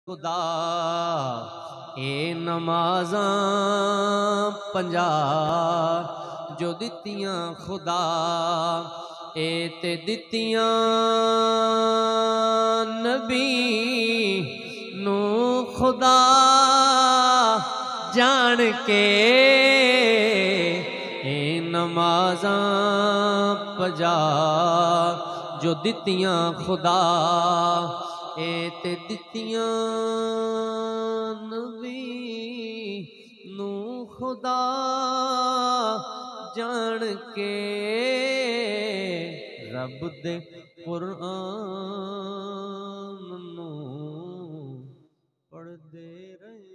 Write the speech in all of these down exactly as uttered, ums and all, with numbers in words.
خدا اے نمازاں پنجا جو دتیاں خدا اے تے دتیاں نبی نو خدا جان کے اے نمازاں پنجا جو دتیاں خدا اے تے دتیاں نبی نو خدا جان کے رب دے قرآن نو پڑھ دے رہے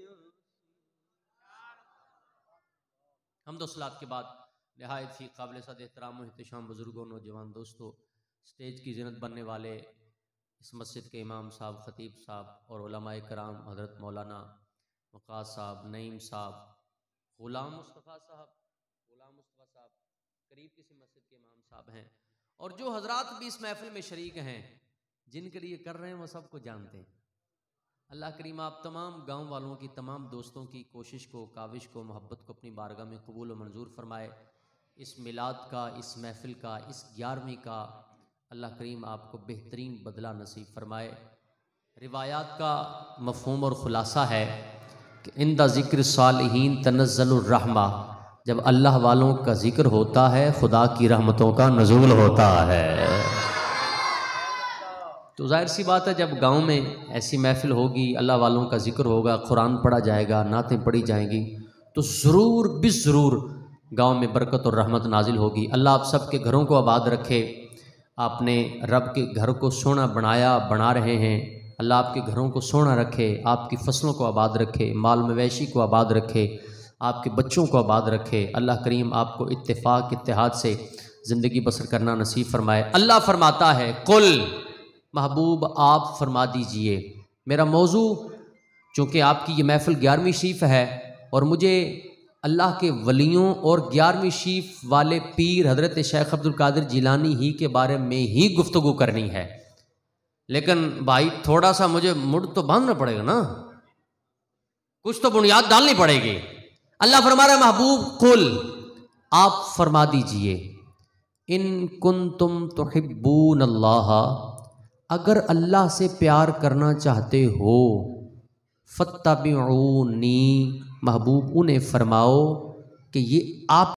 حمد و صلات کے بعد نہایت ہی قابل صد احترام و احتشام بزرگوں نوجوان دوستو، سٹیج کی زینت بننے والے اس مسجد کے امام صاحب، خطیب صاحب اور علماء کرام حضرت مولانا وقاص صاحب، نعیم صاحب، غلام مصطفیٰ صاحب غلام مصطفیٰ صاحب قریب کسی مسجد کے امام صاحب ہیں، اور جو حضرات بھی اس محفل میں شریک ہیں، جن کے لیے کر رہے ہیں وہ سب کو جانتے ہیں۔ اللہ کریم آپ تمام گاؤں والوں کی، تمام دوستوں کی کوشش کو، کاوش کو، محبت کو اپنی بارگاہ میں قبول و منظور فرمائے۔ اس میلاد کا، اس محفل کا، اس گیارہویں کا اللہ کریم آپ کو بہترین بدلہ نصیب فرمائے۔ روایات کا مفہوم اور خلاصہ ہے کہ عند ذکر صالحین تنزل الرحمہ، جب اللہ والوں کا ذکر ہوتا ہے خدا کی رحمتوں کا نزول ہوتا ہے۔ تو ظاہر سی بات ہے جب گاؤں میں ایسی محفل ہوگی، اللہ والوں کا ذکر ہوگا، قرآن پڑھا جائے گا، نعتیں پڑھی جائیں گی، تو ضرور بس ضرور گاؤں میں برکت اور رحمت نازل ہوگی۔ اللہ آپ سب کے گھروں کو آباد رکھے۔ آپ نے رب کے گھر کو سونا بنایا، بنا رہے ہیں، اللہ آپ کے گھروں کو سونا رکھے، آپ کی فصلوں کو آباد رکھے، مال مویشی کو آباد رکھے، آپ کے بچوں کو آباد رکھے۔ اللہ کریم آپ کو اتفاق اتحاد سے زندگی بسر کرنا نصیب فرمائے۔ اللہ فرماتا ہے قل، محبوب آپ فرما دیجئے۔ میرا موضوع چونکہ آپ کی یہ محفل گیارہویں شریف ہے اور مجھے اللہ کے ولیوں اور گیارہویں شریف والے پیر حضرت شیخ عبد القادر جیلانی ہی کے بارے میں ہی گفتگو کرنی ہے، لیکن بھائی تھوڑا سا مجھے مڈ تو باندھنا پڑے گا نا، کچھ تو بنیاد ڈالنی پڑے گی۔ اللہ فرما رہا ہے محبوب قل، آپ فرما دیجئے، ان کنتم تحبون اللہ، اگر اللہ سے پیار کرنا چاہتے ہو، فاتبعونی، محبوب انہیں فرماؤ کہ یہ آپ